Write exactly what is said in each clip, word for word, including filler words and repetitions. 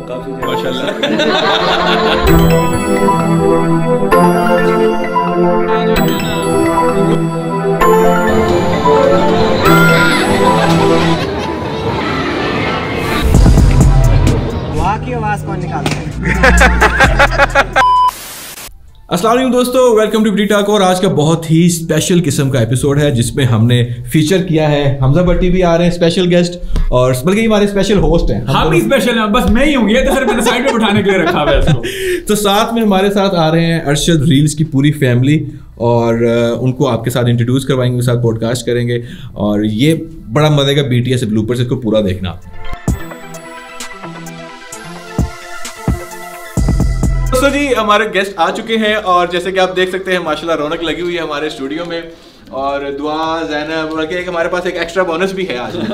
माशाल्लाह काफी माशाल्लाह। वहाँ की आवाज कौन निकालता है? अस्सलाम वालेकुम दोस्तों, वेलकम टू ब्री टॉक। और आज का बहुत ही स्पेशल किस्म का एपिसोड है जिसमें हमने फीचर किया है हमजा भट्टी भी आ रहे हैं स्पेशल गेस्ट, और बल्कि हमारे स्पेशल होस्ट हैं। हम भी स्पेशल हैं, बस मैं ही हूँ, ये तो सिर्फ मैंने साइड में बिठाने के लिए रखा हुआ है इसको। तो साथ में हमारे साथ आ रहे हैं अरशद रील्स की पूरी फैमिली, और उनको आपके साथ इंट्रोड्यूस करवाएंगे, उनके साथ पॉडकास्ट करेंगे, और ये बड़ा मजे का बीटीएस ब्लूपर्स, इसको पूरा देखना। दोस्तों जी, हमारे गेस्ट आ चुके हैं और जैसे कि आप देख सकते हैं माशाल्लाह रौनक लगी हुई है हमारे स्टूडियो में। और दुआ, ज़ैनब, बल्कि एक हमारे पास एक एक्स्ट्रा बोनस भी है आज।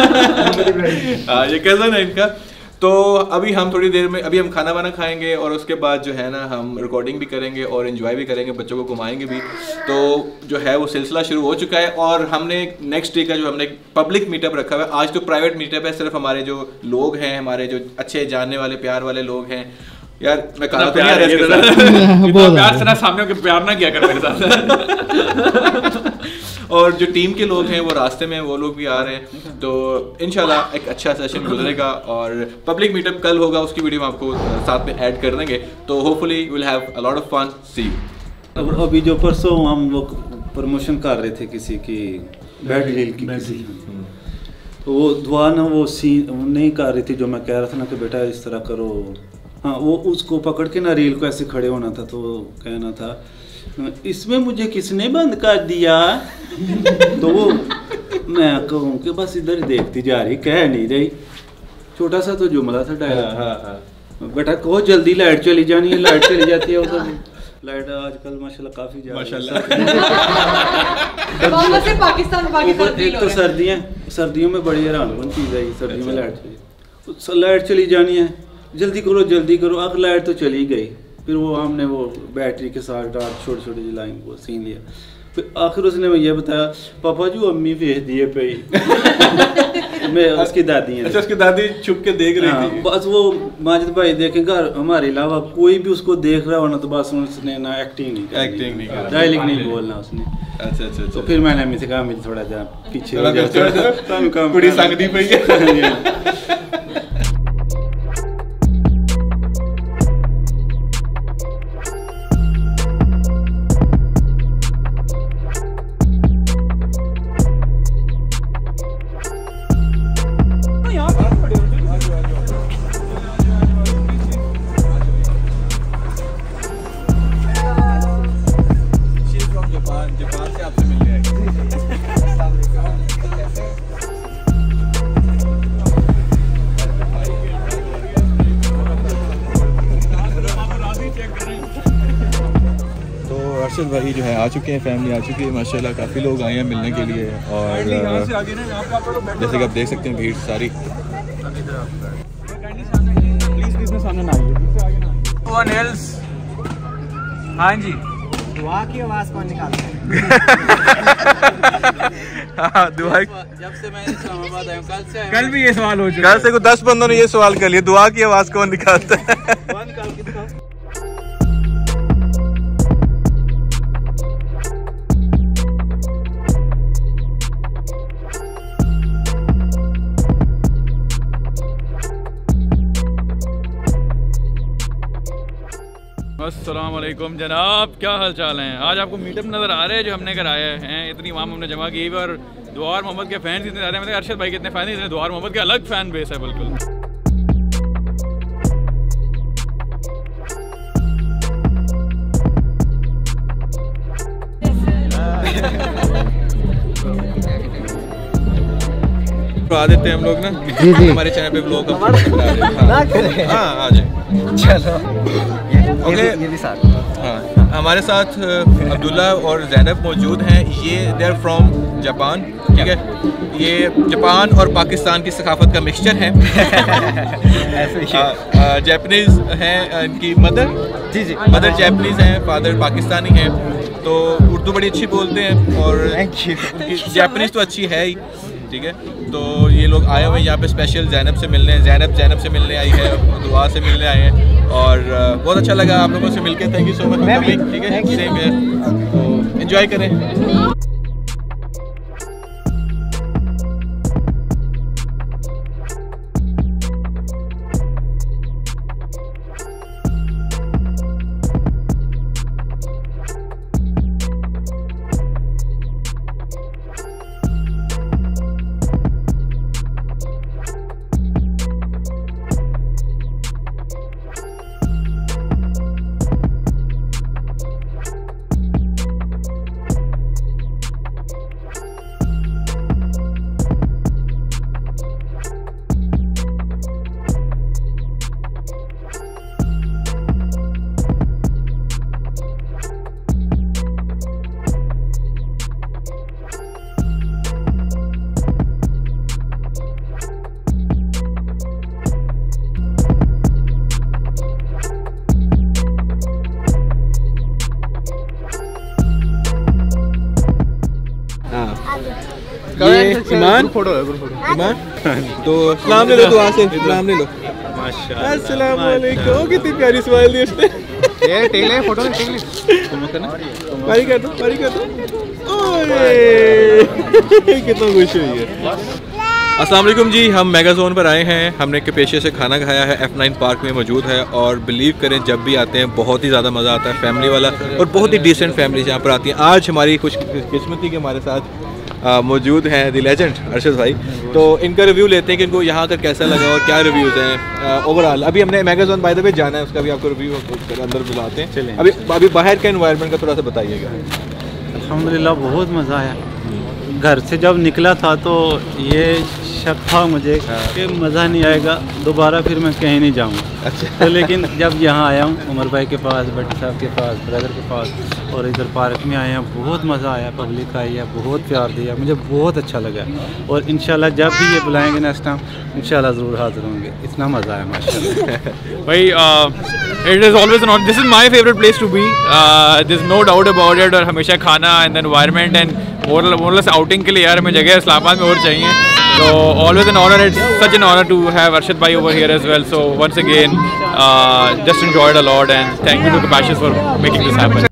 ये कज़न है इनका। तो अभी हम थोड़ी देर में अभी हम खाना वाना खाएंगे और उसके बाद जो है ना हम रिकॉर्डिंग भी करेंगे और एंजॉय भी करेंगे, बच्चों को घुमाएंगे भी। तो जो है वो सिलसिला शुरू हो चुका है और हमने नेक्स्ट डे का जो हमने पब्लिक मीटअप रखा हुआ है। आज तो प्राइवेट मीटअप है, सिर्फ हमारे जो लोग हैं, हमारे जो अच्छे जानने वाले प्यार वाले लोग हैं। यार मैं कहा तो नहीं प्यार से ना सामने के प्यार ना किया कर मेरे साथ। और जो टीम के लोग हैं वो रास्ते में, वो लोग भी आ रहे हैं। तो इंशाल्लाह एक अच्छा सेशन गुजरेगा और पब्लिक मीटअप कल होगा, उसकी वीडियो हम आपको साथ में ऐड कर देंगे। तो hopefully will have a lot of fun. See you. अभी जो परसों हम वो प्रमोशन कर रहे थे किसी की बैड रील की, किसी तो वो दुआ ना वो सीन नहीं कर रही थी जो मैं कह रहा था ना कि बेटा इस तरह करो। हाँ, वो उसको पकड़ के ना रील को ऐसे खड़े होना था, तो कहना था इसमें मुझे किसने बंद कर दिया। तो वो मैं कहूँ कि बस इधर देखती जा रही, कह नहीं रही। छोटा सा तो जुमला था डायलॉग। हाँ, हाँ। बेटा कहो जल्दी लाइट चली जानी है, लाइट चली जाती है उधर। लाइट आजकल माशाल्लाह काफी ज्यादा माशाल्लाह। पाकिस्तान पाकिस्तान एक तो सर्दियाँ सर्दियों में बड़ी हैरानकुन चीज़ है, सर्दियों में लाइट चली लाइट चली जानी है, जल्दी करो जल्दी करो। अब लाइट तो चली गई, फिर वो हमने वो बैटरी के साथ डार्क छोटी छोटी लाइन वो सीन लिया। फिर आखिर उसने ये बताया पापा जी अम्मी भेज दिए पे। मैं उसकी दादी है। अच्छा, उसकी दादी छुप के देख रही थी। बस वो माजिद भाई देखेगा, हमारे अलावा कोई भी उसको देख रहा हो ना, तो बस उसने ना एक्टिंग नहीं करनी, एक्टिंग नहीं करनी, डायलॉग नहीं बोलना उसने। अच्छा अच्छा। तो फिर मैंने अम्मी से कहा अम्मी थोड़ा जा पीछे कुड़ी संगदी पई है। अरशद भाई जो है आ चुके हैं, फैमिली आ चुकी है माशाल्लाह, काफ़ी लोग आए हैं मिलने के लिए। और जैसे कि आप देख सकते हैं भीड़ सारी। हाँ जी, दुआ की आवाज कौन निकालता है? हाँ, दुआ। जब से मैं इस्लामाबाद आया हूं, कल से कल भी ये सवाल हो चुका। कल से को दस बंदों ने ये सवाल कर लिया, दुआ की आवाज कौन निकालता है? अस्सलाम वालेकुम जनाब, क्या हाल चाल हैं? आज आपको मीटअप नज़र आ रहे हैं जो हमने कराए हैं। इतनी आवाम हमने जमा की और दुआर मोहम्मद के फैंस इतने ज़्यादा, मतलब अरशद भाई के इतने फैन इतने, दुआर मोहम्मद के अलग फ़ैन बेस है बिल्कुल। आ देते हैं हम लोग ना जी जी हमारे चैनल पे ब्लॉग हाँ आ जाए। चलो ओके, ये भी साथ। हाँ, हमारे साथ अब्दुल्ला और ज़ैनब मौजूद हैं। ये दे आर फ्रॉम जापान, ठीक है। ये जापान और पाकिस्तान की सकाफत का मिक्सचर है। जापानीज़ हैं इनकी मदर, जी जी मदर जापानीज़ हैं, फादर पाकिस्तानी हैं। तो उर्दू बड़ी अच्छी बोलते हैं और उनकी जापानीज़ तो अच्छी है ही, ठीक है। तो ये लोग आए हुए हैं यहाँ पे स्पेशल जैनब से मिलने, जैनब जैनब से मिलने आई है, दुआ से मिलने आए हैं और बहुत अच्छा लगा आप लोगों से मिलकर। Thank you so much for coming, ठीक है, सेम है, तो एंजॉय करें। ईमान फोटो है, ईमान तो सलाम ले लो, दुआ से सलाम ले लो। माशाल्लाह, अस्सलाम वालेकुम। कितनी प्यारी स्माइल दी उसने। ये टेक ले फोटो, टेक ले तुम करना, पारी कर दो, पारी कर दो। ओए कितना खुश हुई है। अस्सलाम वालेकुम जी, हम मेगा जोन पर आए हैं। हमने कैपेशिया से खाना खाया है, एफ नाइन पार्क में मौजूद है और बिलीव करें जब भी आते हैं बहुत ही ज़्यादा मज़ा आता है, फैमिली वाला, और बहुत ही डिसेंट फैमिलीज यहाँ पर आती हैं। आज हमारी खुश किस्मती के हमारे साथ आ, मौजूद हैं दी लेजेंड अरशद भाई। तो इनका रिव्यू लेते हैं कि इनको यहाँ आकर कैसा लगा और क्या रिव्यूज़ हैं ओवरऑल। अभी हमने mega zone by the way जाना है, उसका भी आपको रिव्यू अंदर बुलाते हैं। अभी अभी बाहर का एनवायरनमेंट का थोड़ा सा बताइएगा। अल्हम्दुलिल्लाह बहुत मज़ा आया। घर से जब निकला था तो ये शक था मुझे कि मज़ा नहीं आएगा, दोबारा फिर मैं कहीं नहीं जाऊँगा। अच्छा। तो लेकिन जब यहाँ आया हूँ उमर भाई के पास, भट्टी साहब के पास, ब्रदर के पास, और इधर पार्क में आए हैं, बहुत मज़ा आया, पब्लिक आई है, बहुत प्यार दिया, मुझे बहुत अच्छा लगा। और इंशाल्लाह जब भी ये बुलाएंगे नेक्स्ट टाइम इंशाल्लाह ज़रूर हाज़िर होंगे। इतना मज़ा आया माशाल्लाह। भाई it is always not, this is my favourite place to be, this no doubt about it. और हमेशा खाना and environment and morals outing के लिए यार हमें जगह इस्लामाबाद में और चाहिए। So always an honor, it's such an honor to have Arshad bhai over here as well. So once again, uh, just enjoyed a lot and thank you to Capatious for making this happen.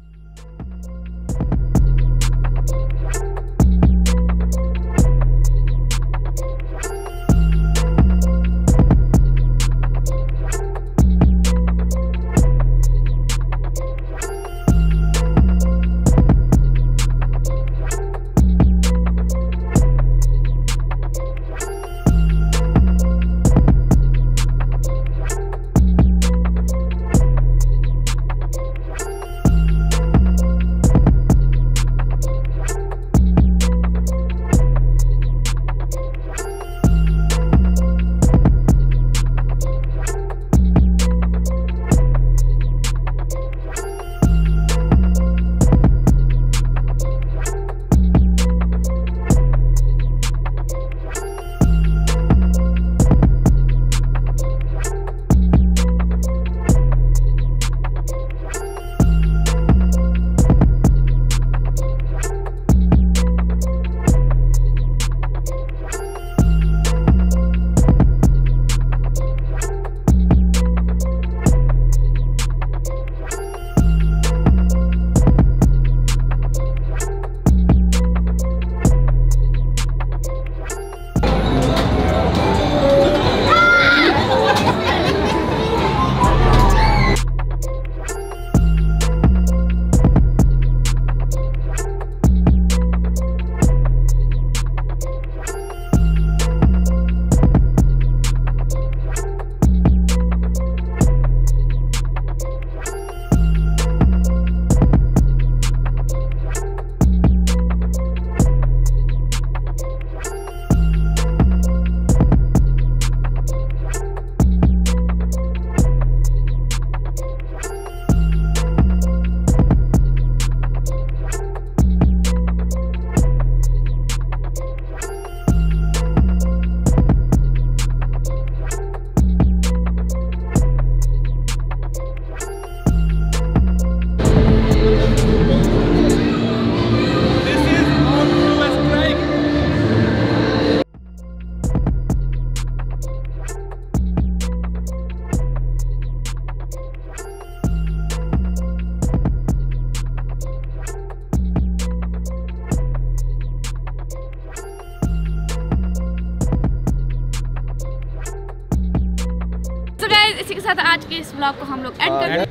So guys इसी के साथ आज के इस vlog को हम लोग and करते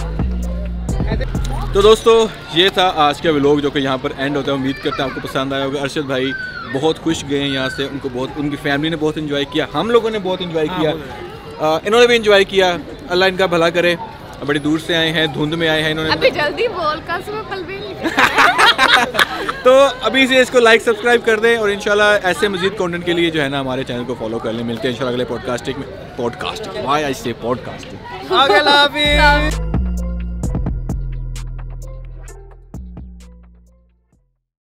हैं। तो दोस्तों ये था आज का व्लॉग जो कि यहाँ पर एंड होता है। उम्मीद करता हूँ आपको पसंद आया होगा। अरशद भाई बहुत खुश गए हैं यहाँ से, उनको बहुत, उनकी फैमिली ने बहुत एंजॉय किया, हम लोगों ने बहुत एंजॉय किया, आ, इन्होंने भी एंजॉय किया। अल्लाह इनका भला करे। बड़ी दूर से आए हैं, धुंध में आए हैं इन्होंने। अभी जल्दी बोल का सुबह पल भी तो अभी से इसको लाइक सब्सक्राइब कर दें और इंशाल्लाह ऐसे मजीद कंटेंट के लिए जो है ना हमारे चैनल को फॉलो कर लें। मिलते हैं इंशाल्लाह अगले पॉडकास्टिंग में। पॉडकास्ट वाई आई से पॉडकास्ट।